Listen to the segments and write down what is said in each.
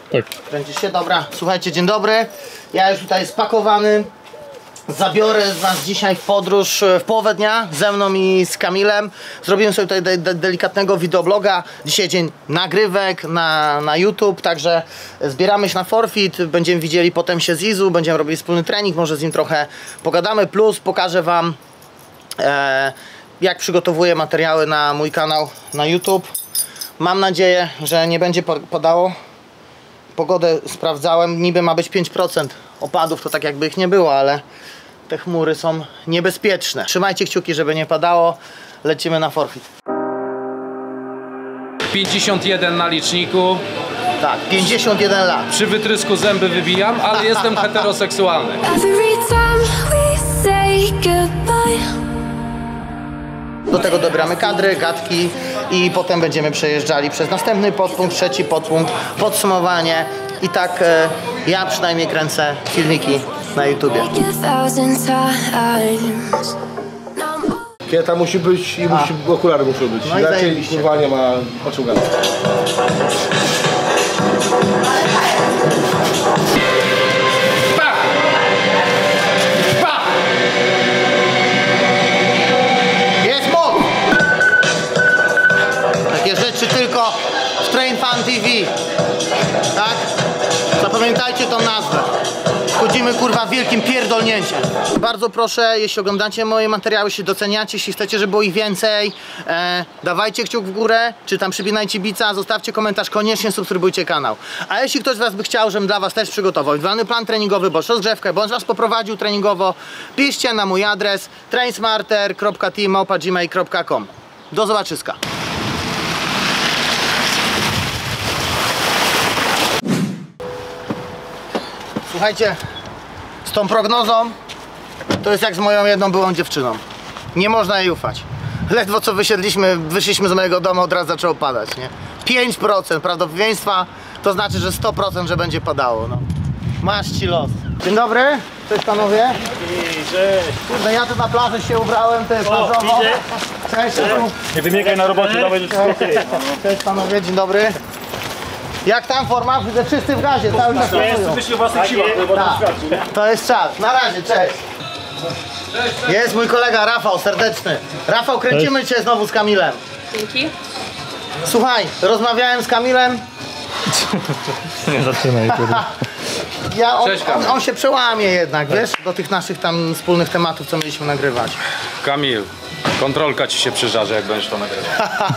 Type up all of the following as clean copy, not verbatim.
Tak. Kręcisz się? Dobra. Słuchajcie, dzień dobry. Ja już tutaj spakowany. Zabiorę was dzisiaj w podróż w połowę dnia ze mną i z Kamilem. Zrobiłem sobie tutaj delikatnego wideobloga. Dzisiaj dzień nagrywek na YouTube, także zbieramy się na forfeit. Będziemy widzieli potem się z Izu, będziemy robili wspólny trening, może z nim trochę pogadamy. Plus pokażę wam jak przygotowuję materiały na mój kanał na YouTube. Mam nadzieję, że nie będzie padało. Pogodę sprawdzałem, niby ma być 5% opadów, to tak jakby ich nie było, ale te chmury są niebezpieczne. Trzymajcie kciuki, żeby nie padało. Lecimy na forfeit. 51 na liczniku. Tak, 51 lat. Przy wytrysku zęby wybijam, ale jestem heteroseksualny. Do tego dobramy kadry, gadki i potem będziemy przejeżdżali przez następny podpunkt, trzeci podpunkt, podsumowanie. I tak ja przynajmniej kręcę filmiki na YouTubie. Kieta musi być i okulary muszą być. No i inaczej kurwa nie ma oczu gada. Jest moc! Takie rzeczy tylko w Train Fan TV. Tak? Zapamiętajcie tą nazwę. Wchodzimy kurwa wielkim pierdolnięciem. Bardzo proszę, jeśli oglądacie moje materiały, jeśli doceniacie, jeśli chcecie, żeby było ich więcej, dawajcie kciuk w górę, czy tam przypinajcie bica, zostawcie komentarz, koniecznie subskrybujcie kanał. A jeśli ktoś z was by chciał, żebym dla was też przygotował indywidualny plan treningowy, bądź rozgrzewkę, bądź was poprowadził treningowo, piszcie na mój adres trainsmarter.team@gmail.com. Do zobaczyska. Słuchajcie, z tą prognozą to jest jak z moją jedną byłą dziewczyną. Nie można jej ufać. Ledwo co wyszliśmy z mojego domu, od razu zaczęło padać, nie? 5% prawdopodobieństwa to znaczy, że 100%, że będzie padało, no. Masz ci los. Dzień dobry, cześć panowie. Cześć. Kurde, ja tu na plaży się ubrałem, to jest plażowo. Cześć. Nie wymiekaj na robocie, dawaj do wszystkiego. Cześć panowie, dzień dobry. Jak tam forma? Widzę czysty w gazie, cały czas pracują. Myślę o własnych siłach, To jest czas. Na razie, cześć. Jest mój kolega Rafał, serdeczny. Rafał, kręcimy cię znowu z Kamilem. Dzięki. Słuchaj, rozmawiałem z Kamilem. Nie zaczynaj, kurde. On się przełamie jednak, wiesz, do tych naszych tam wspólnych tematów, co mieliśmy nagrywać. Kamil, kontrolka ci się przyżarzy, jak będziesz to nagrywał.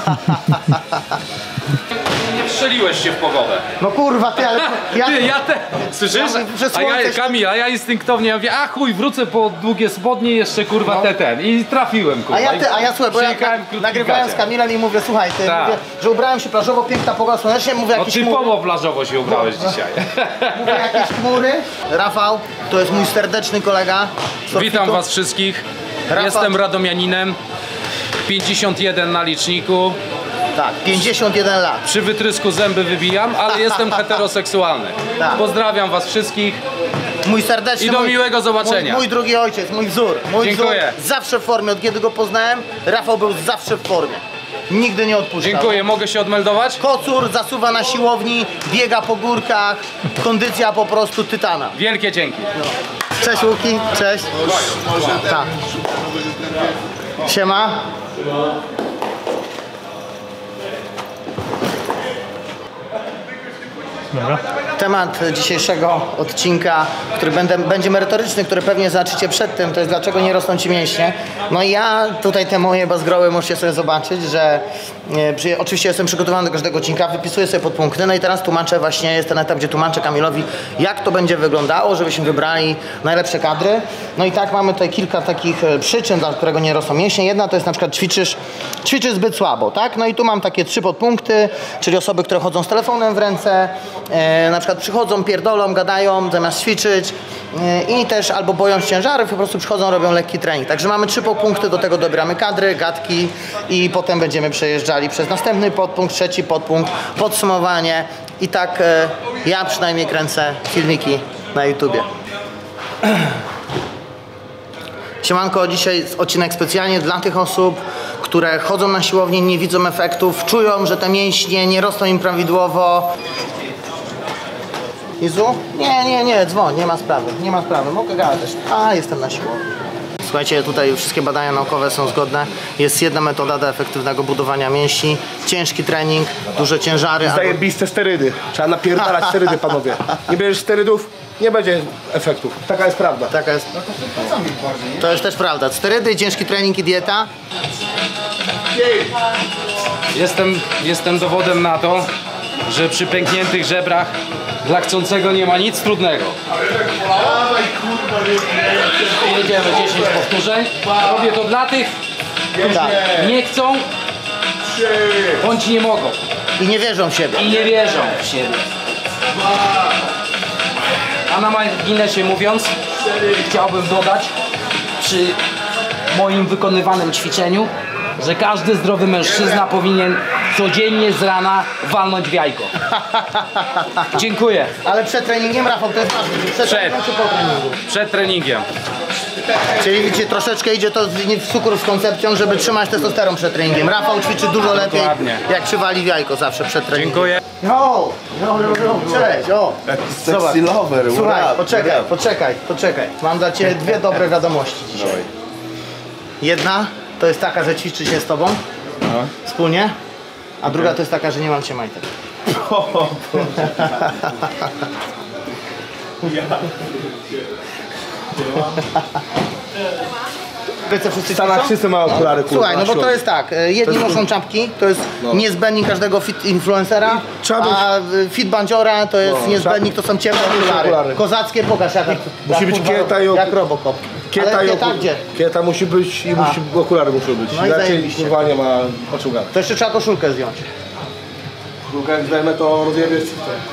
Nie strzeliłeś się w pogodę. No kurwa, ty, ale Słyszysz? Ja Kamil, a ja instynktownie mówię, a chuj, wrócę po długie spodnie jeszcze kurwa ten. I trafiłem kurwa. A ja słuchaj, bo ja nagrywałem z Kamilem i mówię, słuchaj, ty, mówię, że ubrałem się plażowo, piękna pogoda słonecznie, mówię jakieś chmury. Typowo plażowo się ubrałeś dzisiaj. Mówię jakieś chmury. Rafał, to jest mój serdeczny kolega. Witam was wszystkich. Rafał. Jestem radomianinem. 51 na liczniku. Tak, 51 lat. Przy wytrysku zęby wybijam, ale jestem heteroseksualny. Tak. Pozdrawiam was wszystkich. Mój serdeczny. I do miłego zobaczenia. Mój drugi ojciec, mój wzór. Dziękuję. Wzór, zawsze w formie, od kiedy go poznałem, Rafał był zawsze w formie. Nigdy nie odpuszczał. Dziękuję, mogę się odmeldować? Kocur zasuwa na siłowni, biega po górkach, kondycja po prostu tytana. Wielkie dzięki. Cześć Łuki, cześć. Tak. Siema. Dobra. Temat dzisiejszego odcinka, który będzie merytoryczny, który pewnie zobaczycie przed tym, to jest dlaczego nie rosną ci mięśnie. No i ja tutaj te moje bazgroły możecie sobie zobaczyć, że oczywiście jestem przygotowany do każdego odcinka, wypisuję sobie podpunkty, no i teraz tłumaczę właśnie, jest ten etap, gdzie tłumaczę Kamilowi, jak to będzie wyglądało, żebyśmy wybrali najlepsze kadry. No i tak mamy tutaj kilka takich przyczyn, dla którego nie rosną mięśnie. Jedna to jest na przykład ćwiczysz zbyt słabo, tak? No i tu mam takie 3 podpunkty, czyli osoby, które chodzą z telefonem w ręce, na przykład przychodzą, pierdolą, gadają zamiast ćwiczyć i też albo boją się ciężarów i po prostu przychodzą, robią lekki trening. Także mamy 3 podpunkty, do tego dobieramy kadry, gadki i potem będziemy przejeżdżali przez następny podpunkt, trzeci podpunkt, podsumowanie i tak ja przynajmniej kręcę filmiki na YouTubie. Siemanko, dzisiaj odcinek specjalnie dla tych osób, które chodzą na siłownię, nie widzą efektów, czują, że te mięśnie nie rosną im prawidłowo. Izu? Nie, dzwoń, nie ma sprawy, mogę gadać. A, jestem na siłowni. Słuchajcie, tutaj wszystkie badania naukowe są zgodne. Jest jedna metoda do efektywnego budowania mięśni. Ciężki trening, duże ciężary. Zajebiste sterydy. Trzeba napierdalać sterydy, panowie. Nie bierzesz sterydów, nie będzie efektów. Taka jest prawda. Taka jest. To jest też prawda. Sterydy, ciężki trening i dieta. Jestem dowodem na to, że przy pękniętych żebrach dla chcącego nie ma nic trudnego. Jedziemy 10 powtórzeń. Robię to dla tych, którzy nie chcą bądź nie mogą. I nie wierzą w siebie. I nie wierzą w siebie. A na marginesie mówiąc, chciałbym dodać przy moim wykonywanym ćwiczeniu, że każdy zdrowy mężczyzna powinien codziennie z rana walnąć w jajko. Dziękuję. Ale przed treningiem, Rafał, to jest ważne. Przed treningiem czy po treningu? Przed treningiem. Czyli widzicie, troszeczkę idzie to w cukru z koncepcją, żeby trzymać testosteron przed treningiem. Rafał ćwiczy dużo lepiej, jak się wali w jajko zawsze przed treningiem. Dziękuję. No, cześć, o. Zobacz. Sexy lover, Słuchaj, poczekaj. Mam dla Ciebie dwie dobre wiadomości dzisiaj. Jedna to jest taka, że ćwiczy się z Tobą wspólnie, a druga to jest taka, że nie mam Cię majtek. W Stanach wszyscy mają okulary, kurwa. Słuchaj, no bo to jest tak, jedni noszą czapki, to jest niezbędnik każdego fit influencera, a fit bandziora to jest niezbędnik, to są ciemne okulary. Kozackie, pokaż jak Musi być kieta i jak Robocop. Kieta i gdzie? Kieta musi być i okulary muszą być. No i inaczej zajebiście. kurwa nie ma oczu gadu. To jeszcze trzeba koszulkę zdjąć. Koszulkę jak zdejmę, to rozjebiesz.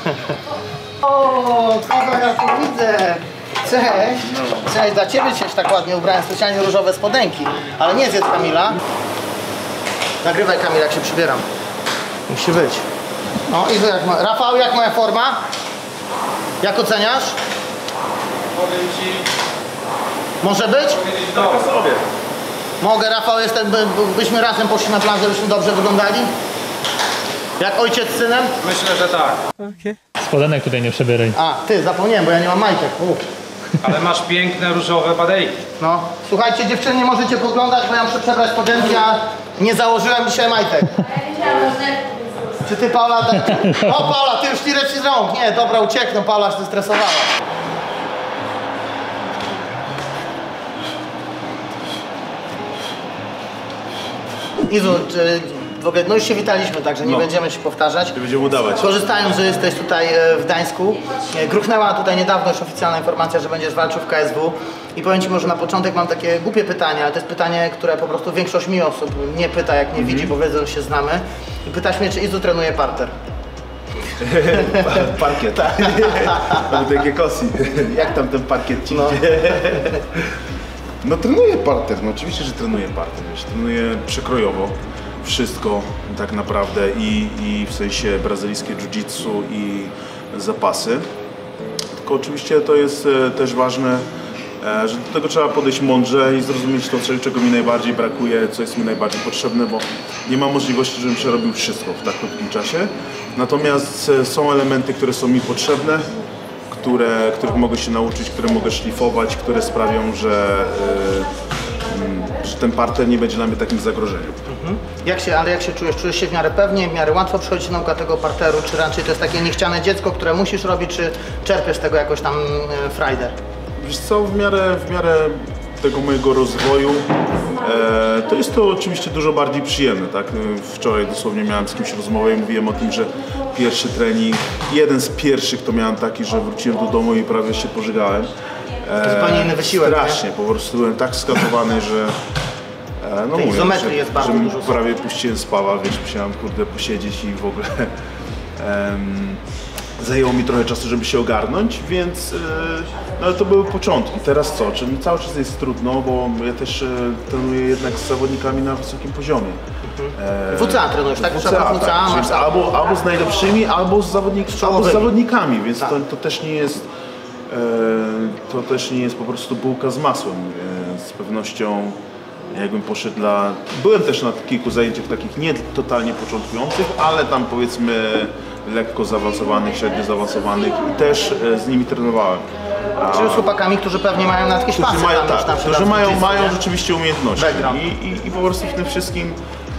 O, Paweł, ja tu widzę. Cześć. Cześć, dla Ciebie dzisiaj się tak ładnie ubrałem, specjalnie różowe spodenki. Ale nie zjedz Kamila. Nagrywaj, Kamil, jak się przybieram. Musi być. No i jak Rafał, jak moja forma? Jak oceniasz? Powiem Ci... Może być? Tylko sobie. Mogę, Rafał, byśmy razem poszli na plażę, byśmy dobrze wyglądali? Jak ojciec z synem? Myślę, że tak. Spodenek tutaj nie przebieraj. A, ty, zapomniałem, bo ja nie mam majtek. Ale masz piękne różowe badejki. No, słuchajcie, dziewczyny, nie możecie podglądać, bo ja muszę przebrać spodenki, a nie założyłem dzisiaj majtek. Czy ty, Paula? O, Paula, ty już tyle ci z rąk. Nie, dobra, uciekną, Paula się stresowała. Izu, w ogóle, no już się witaliśmy, także nie będziemy się powtarzać. Nie będziemy udawać. Korzystając, że jesteś tutaj w Gdańsku, gruchnęła tutaj niedawno już oficjalna informacja, że będziesz walczył w KSW. I powiem Ci, może na początek mam takie głupie pytanie, ale to jest pytanie, które po prostu większość mi osób nie pyta, jak nie widzi, bo wiedzą, że się znamy. I pytasz mnie, czy Izu trenuje parter. Parkiet. To był takie kosi. Jak tam ten parkiet ci idzie? No trenuję parter, no oczywiście, że trenuję parter. Wiesz, trenuję przekrojowo wszystko tak naprawdę i w sensie brazylijskie jiu-jitsu i zapasy. Tylko oczywiście to jest też ważne, że do tego trzeba podejść mądrze i zrozumieć to, czego mi najbardziej brakuje, co jest mi najbardziej potrzebne, bo nie ma możliwości, żebym przerobił wszystko w tak krótkim czasie. Natomiast są elementy, które są mi potrzebne, których mogę się nauczyć, które mogę szlifować, które sprawią, że ten parter nie będzie dla mnie takim zagrożeniem. Ale jak się czujesz? Czujesz się w miarę pewnie, w miarę łatwo przychodzi nauka tego parteru, czy raczej to jest takie niechciane dziecko, które musisz robić, czy czerpiesz z tego jakoś tam frajdę? Wiesz co, w miarę tego mojego rozwoju to jest to oczywiście dużo bardziej przyjemne, tak? Wczoraj dosłownie miałem z kimś rozmowę i mówiłem o tym, że pierwszy trening, jeden z pierwszych to miałem taki, że wróciłem do domu i prawie się pożygałem. To zupełnie inny wysiłek. Strasznie, po prostu byłem tak skatowany, że no mówię, izometrii jest bardzo dużo. Prawie puściłem spawa, wiesz, musiałem kurde posiedzieć i w ogóle zajęło mi trochę czasu, żeby się ogarnąć, więc no ale to były początki. Teraz co? Czyli cały czas jest trudno, bo ja też trenuję jednak z zawodnikami na wysokim poziomie. WCA trenujesz, tak? WCA, tak. Więc albo z najlepszymi, albo z zawodnikami, więc tak. to też nie jest po prostu bułka z masłem. Z pewnością jakbym poszedł byłem też na kilku zajęciach takich nie totalnie początkujących, ale tam powiedzmy lekko zaawansowanych, średnio zaawansowanych i też z nimi trenowałem. Czyli z chłopakami, którzy pewnie mają na jakieś pasy. Którzy mają rzeczywiście umiejętności i po prostu w tym wszystkim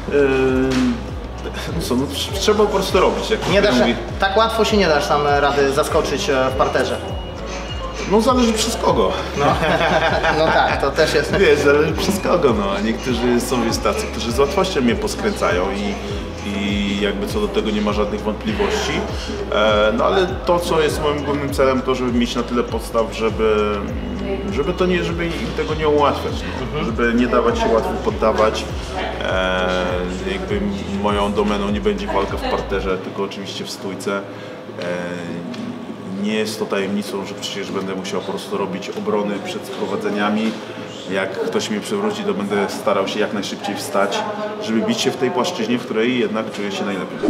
trzeba po prostu robić. Jak nie dasz, tak łatwo się nie dasz tam rady zaskoczyć w parterze. No zależy przez kogo. No tak, to też jest. Wiesz, zależy przez kogo, no. A niektórzy są tacy, którzy z łatwością mnie poskręcają i jakby co do tego nie ma żadnych wątpliwości. No ale to, co jest moim głównym celem, to żeby mieć na tyle podstaw, żeby im tego nie ułatwiać, no. Żeby nie dawać się łatwo poddawać. Jakby moją domeną nie będzie walka w parterze, tylko oczywiście w stójce. Nie jest to tajemnicą, że przecież będę musiał po prostu robić obrony przed sprowadzeniami. Jak ktoś mnie przewróci, to będę starał się jak najszybciej wstać, żeby bić się w tej płaszczyźnie, w której jednak czuję się najlepiej.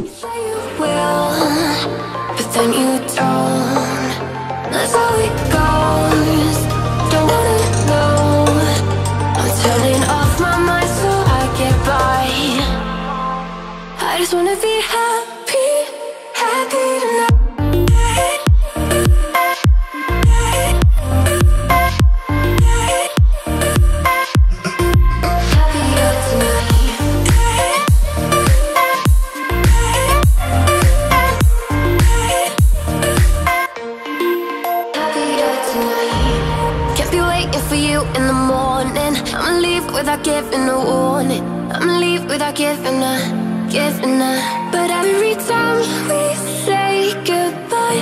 Without giving a warning, I'ma leave without giving a. But every time we say goodbye,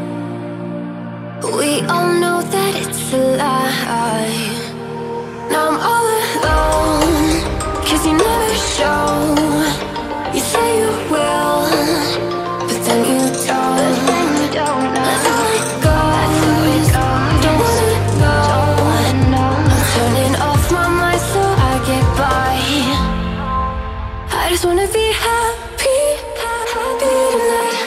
we all know that it's a lie. Now I'm all alone, 'cause you never show. You say you will, but then you don't. Let's let it go. Don't wanna know. I'm turning off my mind so I get by. I just wanna be happy tonight.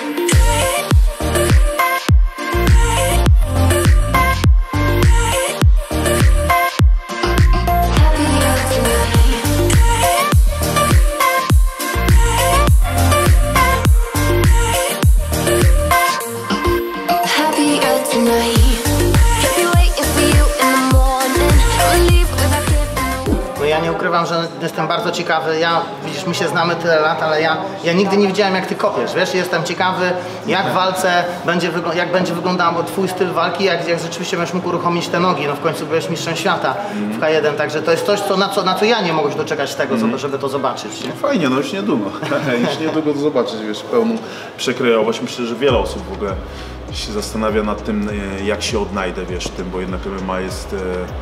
Nie ukrywam, że jestem bardzo ciekawy. Widzisz, my się znamy tyle lat, ale ja nigdy nie widziałem, jak ty kopiesz, wiesz? Jestem ciekawy, jak w walce jak będzie wyglądał twój styl walki, jak rzeczywiście będziesz mógł uruchomić te nogi. No w końcu byłeś mistrzem świata w K1, także to jest coś, na co ja nie mogę się doczekać tego, żeby to zobaczyć. Nie? Fajnie, no już niedługo. Już niedługo to zobaczyć, wiesz, pełną przekrojowość. Myślę, że wiele osób w ogóle się zastanawia nad tym, jak się odnajdę, wiesz, w tym, bo jednak MMA jest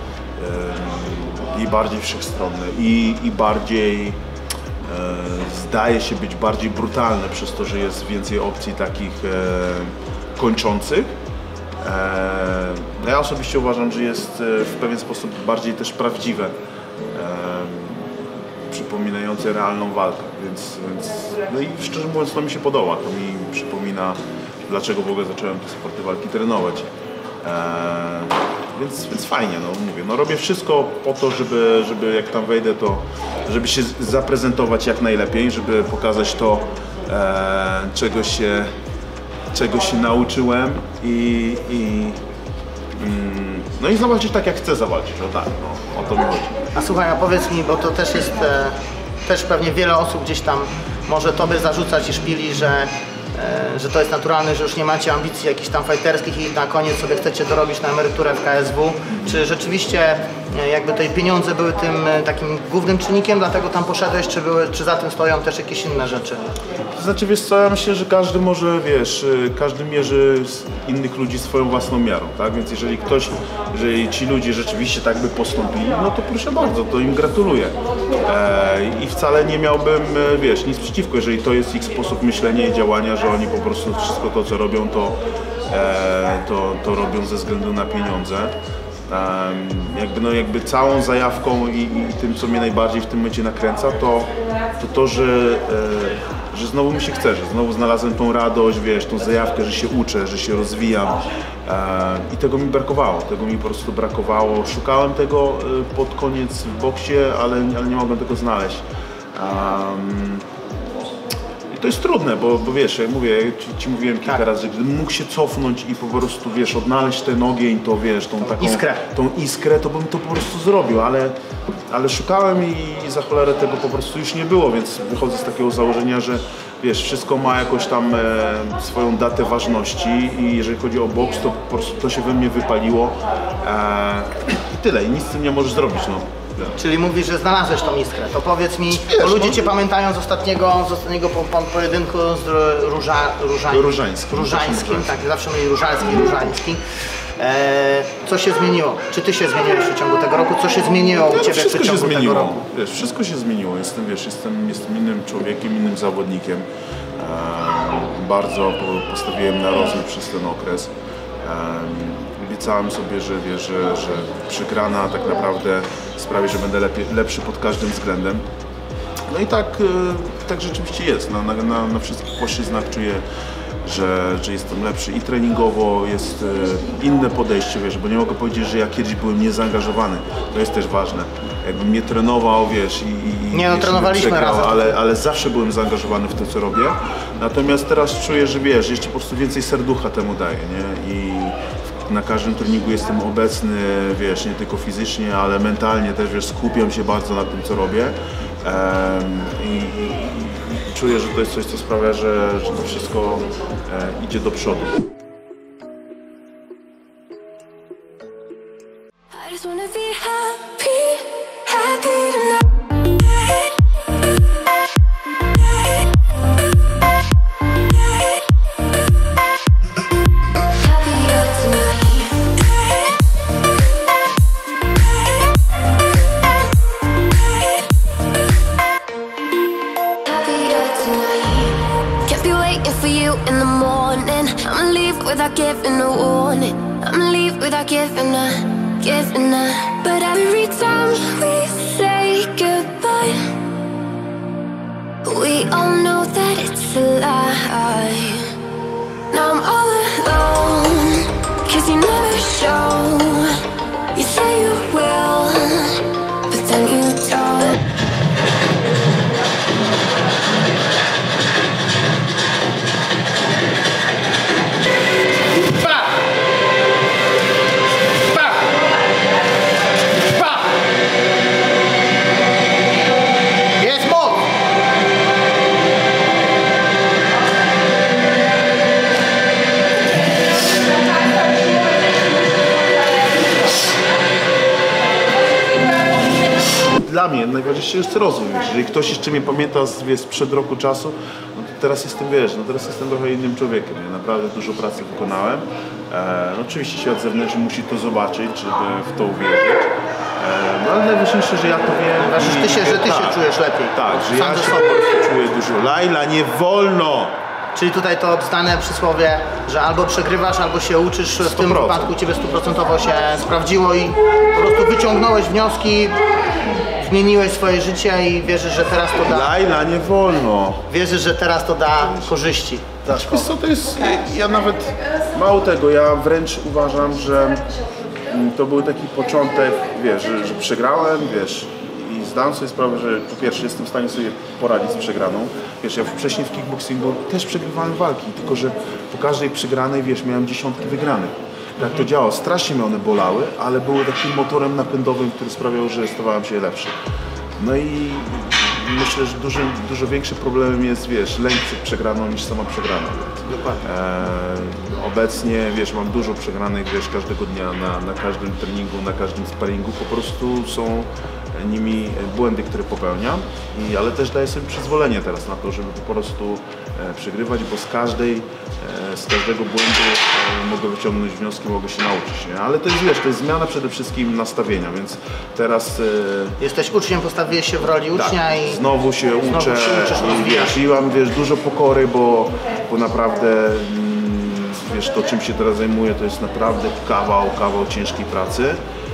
i bardziej wszechstronny i bardziej zdaje się być bardziej brutalny przez to, że jest więcej opcji takich kończących. Ja osobiście uważam, że jest w pewien sposób bardziej też prawdziwe, przypominające realną walkę, więc no i szczerze mówiąc to mi się podoba, to mi przypomina, dlaczego w ogóle zacząłem te sporty walki trenować. Więc fajnie, no mówię, no robię wszystko po to, żeby jak tam wejdę, to żeby się zaprezentować jak najlepiej, żeby pokazać to, czego się nauczyłem no i zawalczyć tak, jak chcę zawalczyć, o tak, no, o to mi chodzi. A słuchaj, a powiedz mi, bo to też jest, też pewnie wiele osób gdzieś tam może tobie zarzucać i szpili, że to jest naturalne, że już nie macie ambicji jakichś tam fighterskich i na koniec sobie chcecie dorobić na emeryturę w KSW. Czy rzeczywiście jakby te pieniądze były tym takim głównym czynnikiem, dlatego tam poszedłeś, czy za tym stoją też jakieś inne rzeczy? To znaczy, wiesz co, ja myślę, że każdy może, wiesz, każdy mierzy innych ludzi swoją własną miarą, tak? Więc jeżeli ci ludzie rzeczywiście tak by postąpili, no to proszę bardzo, to im gratuluję. I wcale nie miałbym, wiesz, nic przeciwko, jeżeli to jest ich sposób myślenia i działania, że oni po prostu wszystko to, co robią, to robią ze względu na pieniądze. Jakby całą zajawką i tym, co mnie najbardziej w tym momencie nakręca, to że znowu mi się chce, że znowu znalazłem tą radość, wiesz, tą zajawkę, że się uczę, że się rozwijam i tego mi brakowało, tego mi po prostu brakowało. Szukałem tego pod koniec w boksie, ale nie mogłem tego znaleźć. to jest trudne, bo wiesz, jak mówię, ci mówiłem kilka razy, że gdybym mógł się cofnąć i po prostu, wiesz, odnaleźć ten ogień, to wiesz, tą taką iskrę, to bym to po prostu zrobił, ale szukałem i za cholerę tego po prostu już nie było, więc wychodzę z takiego założenia, że wiesz, wszystko ma jakąś tam swoją datę ważności i jeżeli chodzi o boks, to po prostu to się we mnie wypaliło i tyle, i nic z tym nie możesz zrobić, no. Czyli mówisz, że znalazłeś tą iskrę. To powiedz mi, bo ludzie cię pamiętają z ostatniego pojedynku z Różańskim, tak, zawsze mówili Różański. Co się zmieniło? Czy ty się zmieniłeś w ciągu tego roku? Co się zmieniło u ciebie w ciągu tego roku? Wiesz, wszystko się zmieniło. Jestem innym człowiekiem, innym zawodnikiem. Bardzo postawiłem na rozwój przez ten okres. Obiecałem sobie, że wiesz, że przegrana tak naprawdę sprawi, że będę lepszy pod każdym względem. No i tak rzeczywiście jest. Na wszystkich płaszczyznach czuję, że jestem lepszy i treningowo jest inne podejście, wiesz, bo nie mogę powiedzieć, że ja kiedyś byłem niezaangażowany. To jest też ważne. Jakbym mnie trenował, wiesz, trenowaliśmy przegrał, razem. ale zawsze byłem zaangażowany w to, co robię. Natomiast teraz czuję, że wiesz, jeszcze po prostu więcej serducha temu daję, nie? I na każdym treningu jestem obecny, wiesz, nie tylko fizycznie, ale mentalnie też, wiesz, skupiam się bardzo na tym, co robię. I czuję, że to jest coś, co sprawia, że to wszystko idzie do przodu. I just wanna be happy, happy tonight. Without giving a warning, I'ma leave without giving a. But every time we say goodbye, we all know that it's a lie. Now I'm all alone, 'cause you never show. You say you will, but then you don't. Dla mnie najważniejszy jest rozwój. Jeżeli ktoś jeszcze mnie pamięta sprzed roku czasu, no to teraz jestem, wiesz, teraz jestem trochę innym człowiekiem. Ja naprawdę dużo pracy wykonałem. No oczywiście świat zewnętrzny musi to zobaczyć, żeby w to uwierzyć. No ale najważniejsze, że ja to wiem. Że ty się czujesz lepiej. Tak, że ja się po prostu czuję dużo. Laila, nie wolno! Czyli tutaj to znane przysłowie, że albo przegrywasz, albo się uczysz. W tym wypadku ciebie 100% się sprawdziło i po prostu wyciągnąłeś wnioski, zmieniłeś swoje życie i wierzysz, że teraz to da. Laila, nie wolno! Wierzysz, że teraz to da korzyści. Wiesz co, to jest, ja nawet, mało tego, ja wręcz uważam, że to był taki początek, wiesz, że przegrałem, wiesz, i zdałem sobie sprawę, że po pierwsze jestem w stanie sobie poradzić z przegraną. Wiesz, ja wcześniej w kickboxingu też przegrywałem walki, tylko że po każdej przegranej, wiesz, miałem dziesiątki wygranych. Tak to działało, strasznie mnie one bolały, ale były takim motorem napędowym, który sprawiał, że stawałem się lepszy. No i myślę, że dużo większym problemem jest, wiesz, lęk przed przegraną niż sama przegrana. Dokładnie. Obecnie, wiesz, mam dużo przegranych, wiesz, każdego dnia, na każdym treningu, na każdym sparingu. Po prostu są nimi błędy, które popełniam, ale też daję sobie przyzwolenie teraz na to, żeby po prostu przegrywać, bo z każdego błędu mogę wyciągnąć wnioski, mogę się nauczyć, nie? Ale to jest, wiesz, to jest zmiana przede wszystkim nastawienia, więc teraz... Jesteś uczniem, postawiłeś się w roli ucznia tak, i... Znowu się uczę i mam, wiesz, dużo pokory, bo naprawdę, wiesz, to czym się teraz zajmuję, to jest naprawdę kawał ciężkiej pracy.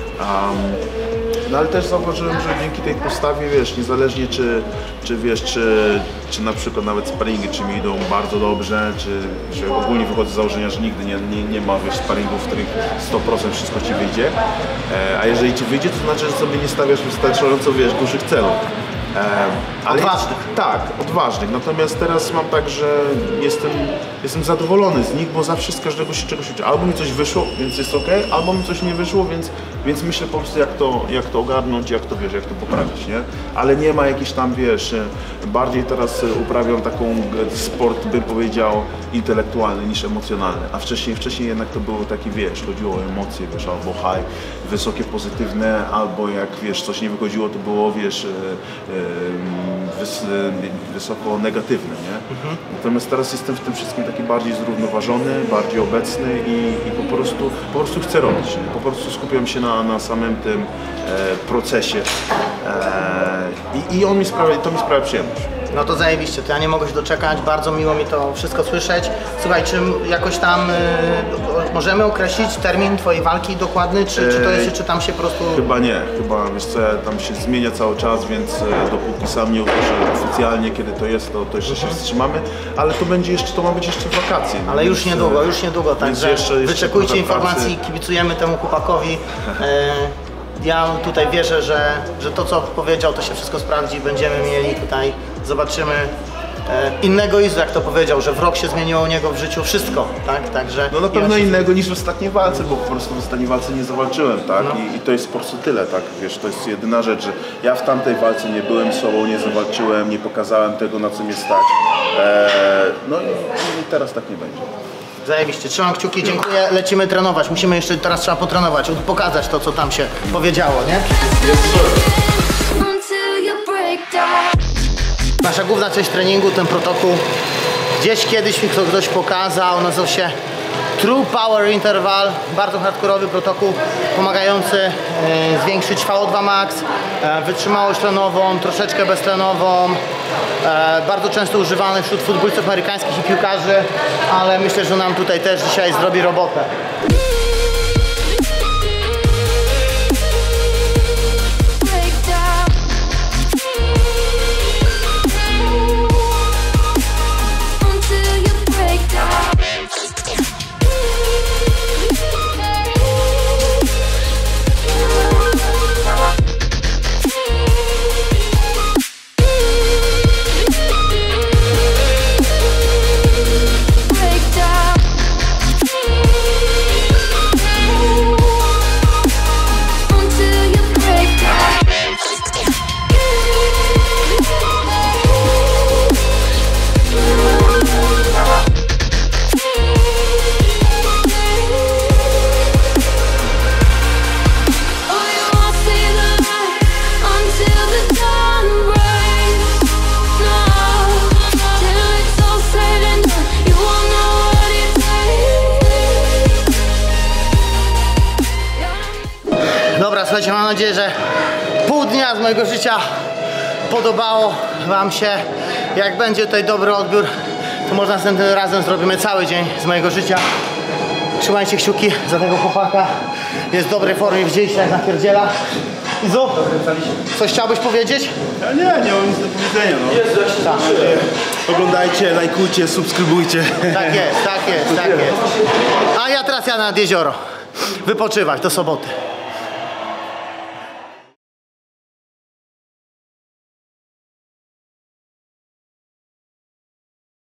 No ale też zauważyłem, że dzięki tej postawie, wiesz, niezależnie czy na przykład nawet sparingi, czy mi idą bardzo dobrze, czy ogólnie wychodzę z założenia, że nigdy nie ma, wiesz, sparingów, w których 100% wszystko ci wyjdzie, a jeżeli ci wyjdzie, to znaczy, że sobie nie stawiasz wystarczająco, wiesz, dużych celów. Odważnych. Tak, odważnych. Natomiast teraz mam tak, że jestem zadowolony z nich, bo zawsze z każdego się czegoś uczę. Albo mi coś wyszło, więc jest ok, albo mi coś nie wyszło, więc myślę po prostu jak to ogarnąć, jak to poprawić, nie? Ale nie ma jakiś tam, wiesz, bardziej teraz uprawiam taką sport, bym powiedział, intelektualny niż emocjonalny. A wcześniej jednak to było taki, wiesz, chodziło o emocje, wiesz, albo high, wysokie, pozytywne, albo jak, wiesz, coś nie wychodziło, to było, wiesz, wysoko negatywne, nie? Natomiast teraz jestem w tym wszystkim taki bardziej zrównoważony, bardziej obecny i po prostu chcę robić, nie? Po prostu skupiam się na samym tym procesie i to mi sprawia przyjemność. No to zajebiście, to ja nie mogę się doczekać, bardzo miło mi to wszystko słyszeć. Słuchaj, czy jakoś tam możemy określić termin twojej walki dokładny, czy to jest, czy tam się po prostu... Chyba nie, wiesz co, tam się zmienia cały czas, więc dopóki sam nie usłyszę oficjalnie, kiedy to jest, to jeszcze się wstrzymamy, ale to ma być jeszcze w wakacje. No, ale już niedługo, także jeszcze wyczekujcie informacji, kibicujemy temu chłopakowi. Ja tutaj wierzę, że to co powiedział, to się wszystko sprawdzi, będziemy mieli tutaj, zobaczymy innego Izu, jak to powiedział, że w rok się zmieniło u niego w życiu wszystko, tak? Także no na pewno innego niż w ostatniej walce, bo po prostu w ostatniej walce nie zawalczyłem, tak? No. I to jest po prostu tyle, tak? Wiesz, to jest jedyna rzecz, że ja w tamtej walce nie byłem sobą, nie zawalczyłem, nie pokazałem tego, na co mnie stać. No i teraz tak nie będzie. Zajebiście, trzymam kciuki, dziękuję, lecimy trenować, musimy jeszcze, teraz trzeba potrenować, pokazać to, co tam się powiedziało, nie? Nasza główna część treningu, ten protokół, gdzieś kiedyś mi ktoś pokazał, nazywał się True Power Interval, bardzo hardkorowy protokół, pomagający zwiększyć VO2 max, wytrzymałość tlenową, troszeczkę beztlenową, bardzo często używany wśród futbolistów amerykańskich i piłkarzy, ale myślę, że nam tutaj też dzisiaj zrobi robotę. Dobra, słuchajcie, mam nadzieję, że pół dnia z mojego życia podobało wam się. Jak będzie tutaj dobry odbiór, to może następnym razem zrobimy cały dzień z mojego życia. Trzymajcie kciuki za tego chłopaka. Jest w dobrej formie, widzieliście jak napierdziela. Izu, coś chciałbyś powiedzieć? Ja nie mam nic do powiedzenia, no. Jezu, jak się oglądajcie, lajkujcie, subskrybujcie. Tak jest. A ja teraz jadę nad jezioro. Wypoczywać do soboty.